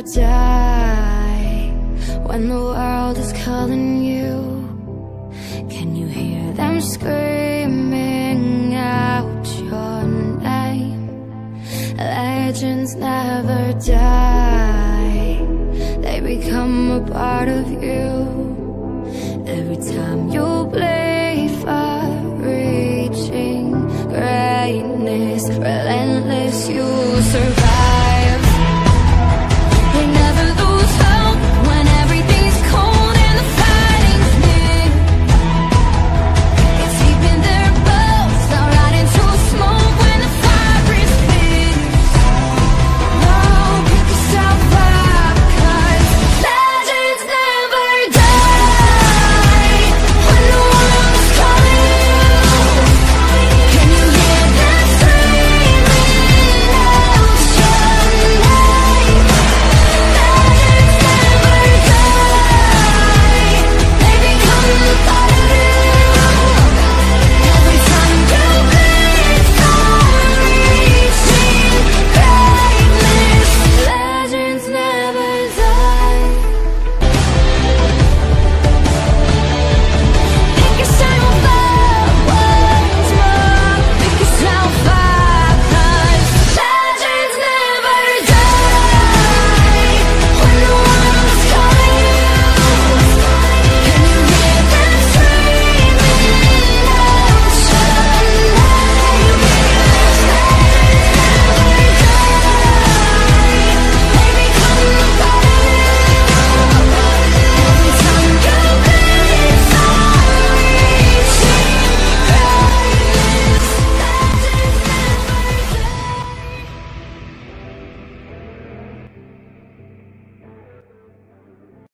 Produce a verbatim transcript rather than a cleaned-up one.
never die. When the world is calling you, can you hear them screaming out your name? Legends never die, they become a part of you. Every time you blink,